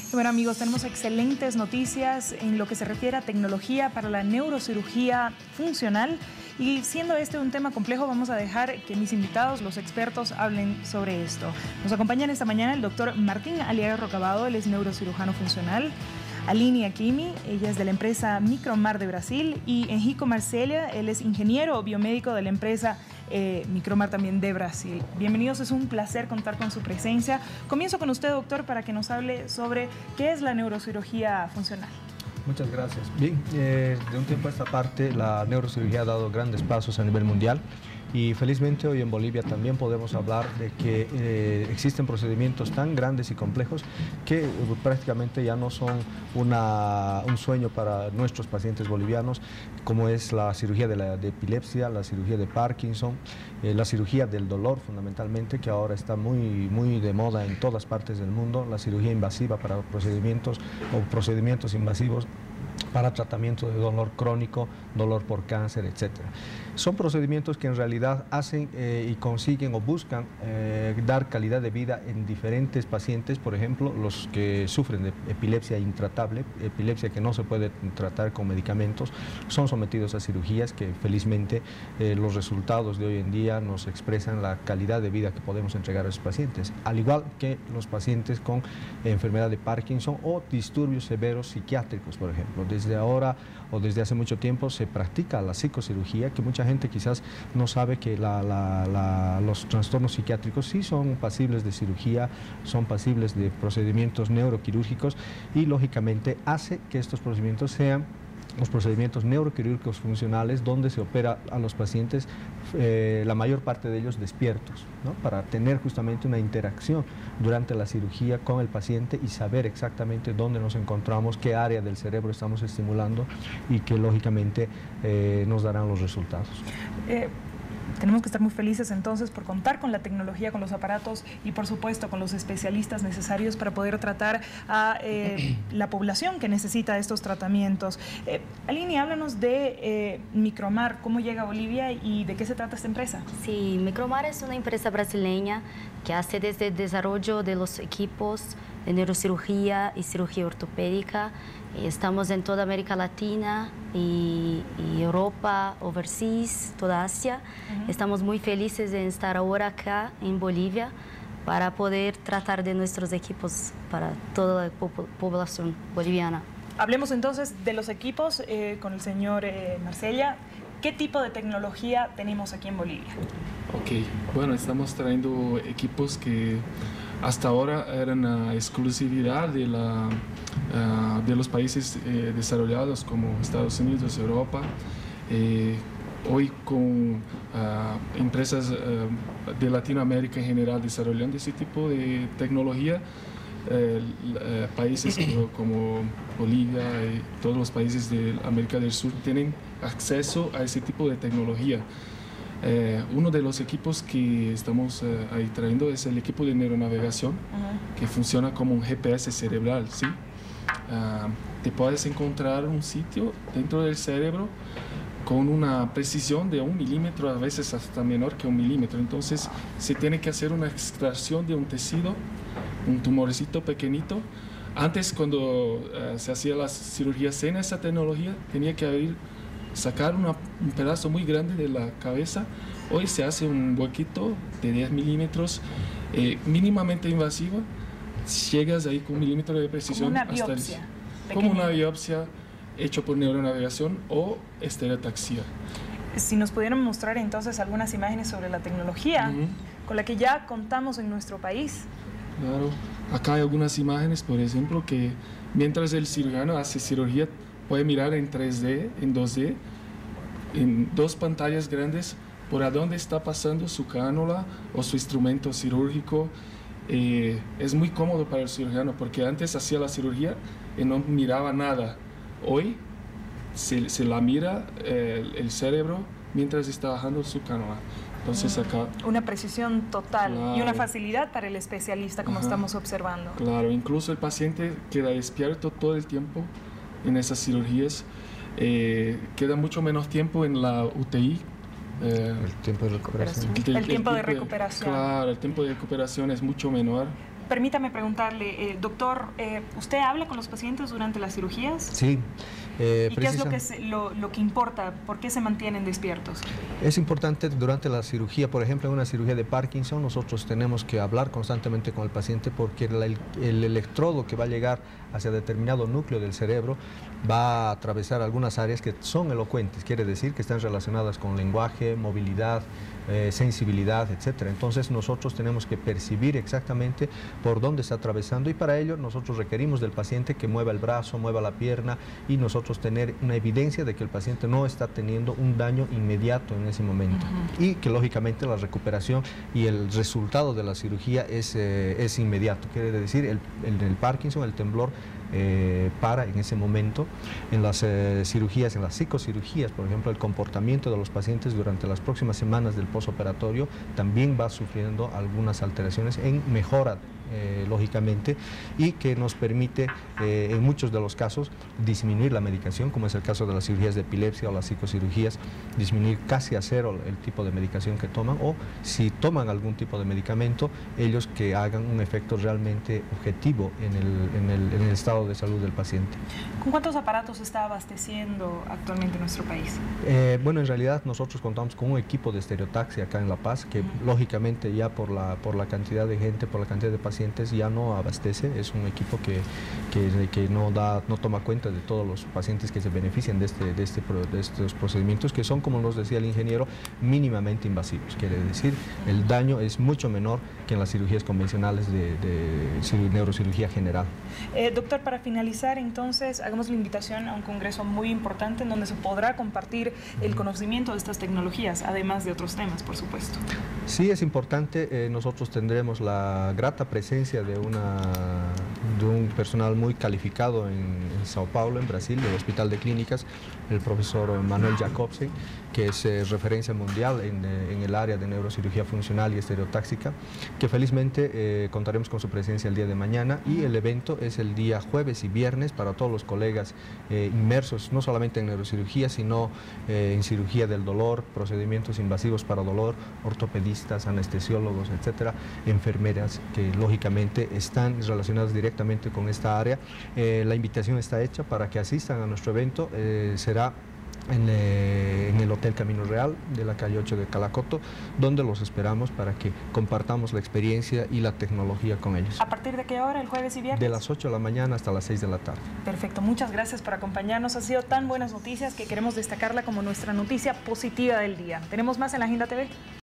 Bueno, amigos, tenemos excelentes noticias en lo que se refiere a tecnología para la neurocirugía funcional. Y siendo este un tema complejo, vamos a dejar que mis invitados, los expertos, hablen sobre esto. Nos acompañan esta mañana el doctor Martín Aliaga Rocabado, él es neurocirujano funcional. Aline Akimi, ella es de la empresa Micromar de Brasil, y Enrico Marcella, él es ingeniero biomédico de la empresa Micromar también de Brasil. Bienvenidos, es un placer contar con su presencia. Comienzo con usted, doctor, para que nos hable sobre qué es la neurocirugía funcional. Muchas gracias. Bien, de un tiempo a esta parte la neurocirugía ha dado grandes pasos a nivel mundial y felizmente hoy en Bolivia también podemos hablar de que existen procedimientos tan grandes y complejos que prácticamente ya no son un sueño para nuestros pacientes bolivianos, como es la cirugía de epilepsia, la cirugía de Parkinson, la cirugía del dolor fundamentalmente, que ahora está muy de moda en todas partes del mundo, la cirugía invasiva para procedimientos invasivos para tratamiento de dolor crónico, dolor por cáncer, etc. Son procedimientos que en realidad hacen y consiguen o buscan dar calidad de vida en diferentes pacientes, por ejemplo, los que sufren de epilepsia intratable, epilepsia que no se puede tratar con medicamentos, son sometidos a cirugías que felizmente los resultados de hoy en día nos expresan la calidad de vida que podemos entregar a esos pacientes, al igual que los pacientes con enfermedad de Parkinson o disturbios severos psiquiátricos, por ejemplo. Desde ahora o desde hace mucho tiempo se practica la psicocirugía, que mucha gente quizás no sabe que los trastornos psiquiátricos sí son pasibles de cirugía, son pasibles de procedimientos neuroquirúrgicos y lógicamente hace que estos procedimientos sean los procedimientos neuroquirúrgicos funcionales donde se opera a los pacientes, la mayor parte de ellos despiertos, ¿no? Para tener justamente una interacción durante la cirugía con el paciente y saber exactamente dónde nos encontramos, qué área del cerebro estamos estimulando y que lógicamente nos darán los resultados. Tenemos que estar muy felices entonces por contar con la tecnología, con los aparatos y por supuesto con los especialistas necesarios para poder tratar a la población que necesita estos tratamientos. Aline, háblanos de Micromar, cómo llega a Bolivia y de qué se trata esta empresa. Sí, Micromar es una empresa brasileña que hace desde el desarrollo de los equipos de neurocirugía y cirugía ortopédica. Estamos en toda América Latina y Europa, overseas, toda Asia. Estamos muy felices de estar ahora acá en Bolivia para poder tratar de nuestros equipos para toda la población boliviana. Hablemos entonces de los equipos con el señor Marcella. ¿Qué tipo de tecnología tenemos aquí en Bolivia? Ok, bueno, estamos trayendo equipos que hasta ahora eran exclusividad de los países desarrollados como Estados Unidos, Europa. Hoy con empresas de Latinoamérica en general desarrollando ese tipo de tecnología, países como Bolivia y todos los países de América del Sur tienen acceso a ese tipo de tecnología. Uno de los equipos que estamos ahí trayendo es el equipo de neuronavegación, que funciona como un GPS cerebral, ¿sí? Te puedes encontrar un sitio dentro del cerebro con una precisión de 1 milímetro, a veces hasta menor que 1 milímetro. Entonces se tiene que hacer una extracción de un tejido, un tumorcito pequeñito. Antes, cuando se hacía las cirugías sin esa tecnología, tenía que sacar un pedazo muy grande de la cabeza. Hoy se hace un huequito de 10 milímetros, mínimamente invasivo. Llegas ahí con 1 milímetro de precisión. Como una biopsia. Como una biopsia hecho por neuronavegación o estereotaxia. Si nos pudieran mostrar entonces algunas imágenes sobre la tecnología con la que ya contamos en nuestro país. Claro, acá hay algunas imágenes, por ejemplo, que mientras el cirujano hace cirugía puede mirar en 3D, en 2D, en 2 pantallas grandes por a dónde está pasando su cánula o su instrumento cirúrgico. Es muy cómodo para el cirujano porque antes hacía la cirugía y no miraba nada. Hoy se la mira el cerebro mientras está bajando su cánula. Entonces acá... Una precisión total, claro, y una facilidad para el especialista, como estamos observando. Claro, incluso el paciente queda despierto todo el tiempo en esas cirugías. Queda mucho menos tiempo en la UTI. El tiempo de recuperación. El tiempo de recuperación. Claro, el tiempo de recuperación es mucho menor. Permítame preguntarle, doctor, ¿usted habla con los pacientes durante las cirugías? Sí. ¿Y qué es lo que importa? ¿Por qué se mantienen despiertos? Es importante durante la cirugía, por ejemplo, en una cirugía de Parkinson, nosotros tenemos que hablar constantemente con el paciente porque el electrodo que va a llegar hacia determinado núcleo del cerebro va a atravesar algunas áreas que son elocuentes, quiere decir que están relacionadas con lenguaje, movilidad, sensibilidad, etc. Entonces nosotros tenemos que percibir exactamente por dónde está atravesando y para ello nosotros requerimos del paciente que mueva el brazo, mueva la pierna y nosotros tener una evidencia de que el paciente no está teniendo un daño inmediato en ese momento y que lógicamente la recuperación y el resultado de la cirugía es inmediato, quiere decir el Parkinson, el temblor para en ese momento. En las cirugías, en las psicocirugías, por ejemplo, el comportamiento de los pacientes durante las próximas semanas del posoperatorio también va sufriendo algunas alteraciones en mejora, lógicamente, y que nos permite en muchos de los casos disminuir la medicación, como es el caso de las cirugías de epilepsia o las psicocirugías, disminuir casi a cero el tipo de medicación que toman, o si toman algún tipo de medicamento, ellos que hagan un efecto realmente objetivo en el estado de salud del paciente. ¿Con cuántos aparatos se está abasteciendo actualmente en nuestro país? Bueno, en realidad nosotros contamos con un equipo de estereotaxia acá en La Paz, que lógicamente ya por la cantidad de gente, por la cantidad de pacientes, ya no abastece. Es un equipo que no toma cuenta de todos los pacientes que se benefician de estos procedimientos, que son, como nos decía el ingeniero, mínimamente invasivos. Quiere decir, el daño es mucho menor que en las cirugías convencionales de neurocirugía general. Doctor, para finalizar, entonces, hagamos la invitación a un congreso muy importante en donde se podrá compartir el conocimiento de estas tecnologías, además de otros temas, por supuesto. Sí, es importante. Nosotros tendremos la grata presencia de un personal muy calificado en Sao Paulo, en Brasil, del Hospital de Clínicas, el profesor Manuel Jacobsen, que es referencia mundial en el área de neurocirugía funcional y estereotáxica, que felizmente contaremos con su presencia el día de mañana, y el evento es el día jueves y viernes para todos los colegas inmersos no solamente en neurocirugía, sino en cirugía del dolor, procedimientos invasivos para dolor, ortopedistas, anestesiólogos, etcétera, enfermeras que lógicamente están relacionadas directamente con esta área. La invitación está hecha para que asistan a nuestro evento. Será en el Hotel Camino Real de la calle 8 de Calacoto, donde los esperamos para que compartamos la experiencia y la tecnología con ellos. ¿A partir de qué hora, el jueves y viernes? De las 8 de la mañana hasta las 6 de la tarde. Perfecto, muchas gracias por acompañarnos. Ha sido tan buenas noticias que queremos destacarla como nuestra noticia positiva del día. Tenemos más en la Agenda TV.